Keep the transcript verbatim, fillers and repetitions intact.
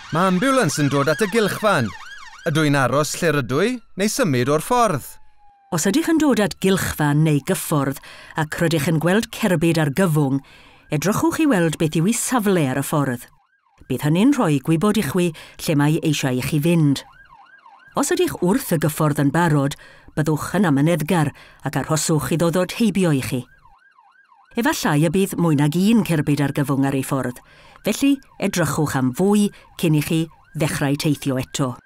Mae ambulans yn dod at y gylchfan. Ydw i'n aros lle rydw i, neu symud o'r ffordd? Os ydych yn dod at gylchfan neu gyffordd ac rydych yn gweld cerbyd ar gyfwng, edrychwch i weld beth yw ei safle ar y ffordd. Bydd hynny'n rhoi gwybod i chwi lle mae eisiau i chi fynd. Os ydych wrth y gyffordd yn barod, byddwch yn amyneddgar ac arhoswch i ddod heibio i chi. Efallai y bydd mwy nag un cerbyd ar gyfwng ar ei ffordd, felly edrychwch am fwy cyn i chi ddechrau teithio eto.